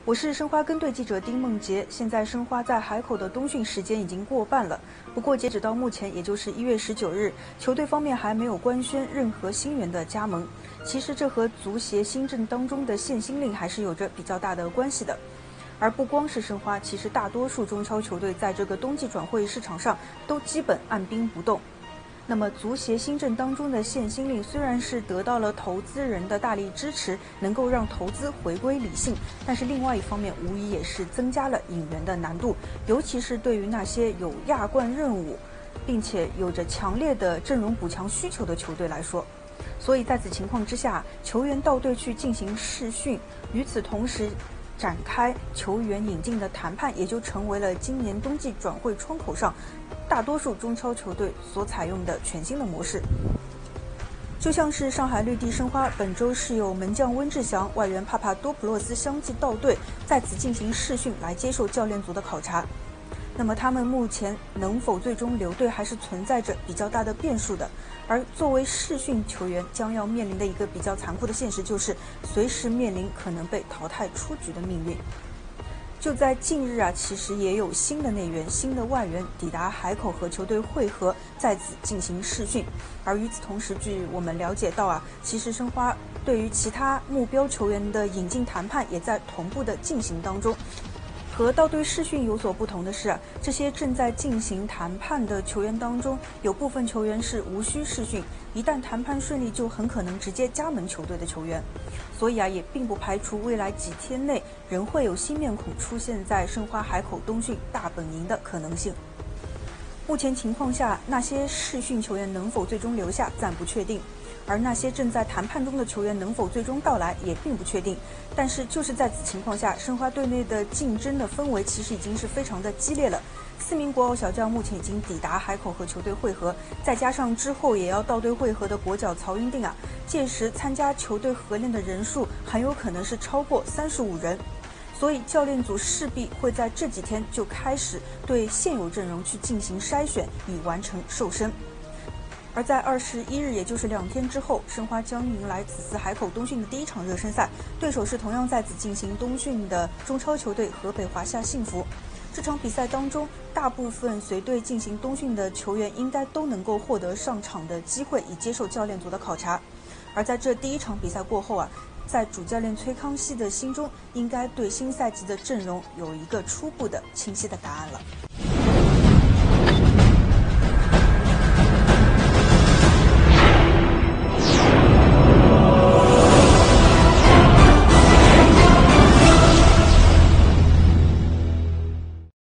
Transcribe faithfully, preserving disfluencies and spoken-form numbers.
我是申花跟队记者丁梦洁。现在申花在海口的冬训时间已经过半了，不过截止到目前，也就是一月十九日，球队方面还没有官宣任何新员的加盟。其实这和足协新政当中的限薪令还是有着比较大的关系的。而不光是申花，其实大多数中超球队在这个冬季转会市场上都基本按兵不动。那么，足协新政当中的限薪令虽然是得到了投资人的大力支持，能够让投资回归理性，但是另外一方面，无疑也是增加了引援的难度，尤其是对于那些有亚冠任务，并且有着强烈的阵容补强需求的球队来说。所以在此情况之下，球员到队去进行试训，与此同时展开球员引进的谈判，也就成为了今年冬季转会窗口上大多数中超球队所采用的全新的模式。就像是上海绿地申花本周是由门将温志祥、外援帕帕多普洛斯相继到队，在此进行试训来接受教练组的考察。那么他们目前能否最终留队，还是存在着比较大的变数的。而作为试训球员，将要面临的一个比较残酷的现实，就是随时面临可能被淘汰出局的命运。就在近日啊，其实也有新的内援、新的外援抵达海口和球队会合，在此进行试训。而与此同时，据我们了解到啊，其实申花对于其他目标球员的引进谈判也在同步的进行当中。和到队试训有所不同的是啊，这些正在进行谈判的球员当中，有部分球员是无需试训，一旦谈判顺利，就很可能直接加盟球队的球员。所以啊，也并不排除未来几天内仍会有新面孔出现在申花海口冬训大本营的可能性。目前情况下，那些试训球员能否最终留下暂不确定，而那些正在谈判中的球员能否最终到来也并不确定。但是就是在此情况下，申花队内的竞争的氛围其实已经是非常的激烈了。四名国奥小将目前已经抵达海口和球队会合，再加上之后也要到队会合的国脚曹云定啊，届时参加球队合练的人数很有可能是超过三十五人。所以教练组势必会在这几天就开始对现有阵容去进行筛选，以完成瘦身。而在二十一日，也就是两天之后，申花将迎来此次海口冬训的第一场热身赛，对手是同样在此进行冬训的中超球队河北华夏幸福。这场比赛当中，大部分随队进行冬训的球员应该都能够获得上场的机会，以接受教练组的考察。而在这第一场比赛过后啊，在主教练崔康熙的心中，应该对新赛季的阵容有一个初步的清晰的答案了。